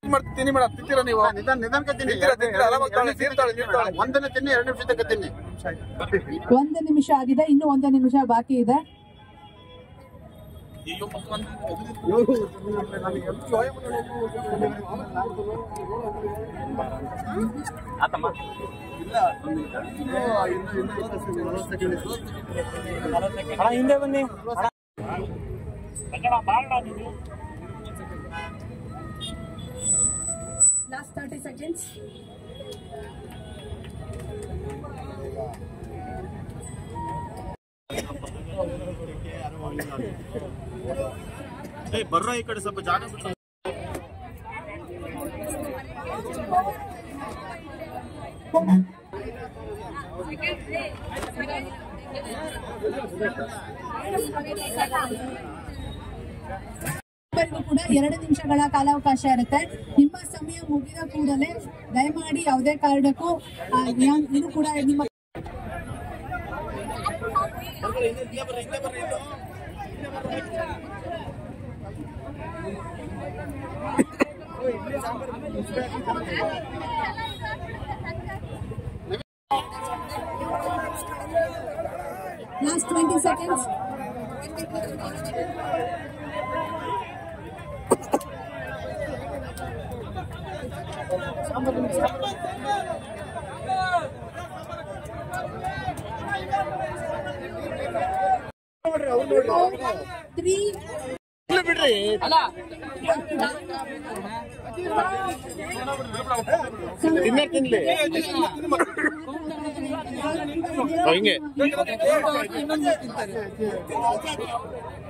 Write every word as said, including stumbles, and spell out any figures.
ಮಾಡ್ತೀನಿ ತಿನ್ನಿ ಮೇಡಮ್ ತಿಂತೀರಾ ನೀವು ನಿಧಾನ ನಿಧಾನಕ್ಕೆ ತಿನ್ನಿ ಒಂದನೇ ತಿನ್ನಿ ಎರಡು ನಿಮಿಷಕ್ಕೆ ತಿನ್ನಿ ಒಂದು ನಿಮಿಷ ಆಗಿದೆ ಇನ್ನು ಒಂದು ನಿಮಿಷ ಬಾಕಿ ಇದೆ ಹಿಂದೆ ಬನ್ನಿ Last thirty seconds. Hey, ಬರ್ರೋ ಈ ಕಡೆ ಸ್ವಲ್ಪ ಜಾಗ ಬಿಟ್ಟು ಕೂಡ ಎರಡು ನಿಮಿಷಗಳ ಕಾಲಾವಕಾಶ ಇರುತ್ತೆ ನಿಮ್ಮ ಸಮಯ ಮುಗಿದ ಕೂಡಲೇ ದಯಮಾಡಿ ಯಾವುದೇ ಕಾರಣಕ್ಕೂ ಇದು ಕೂಡ ನಿಮ್ಮ Last twenty seconds. Three. ಬಿಡ್ರಿ ತಿನ್ನೇ ತಿನ್ಲಿ ಹಿಂಗೆ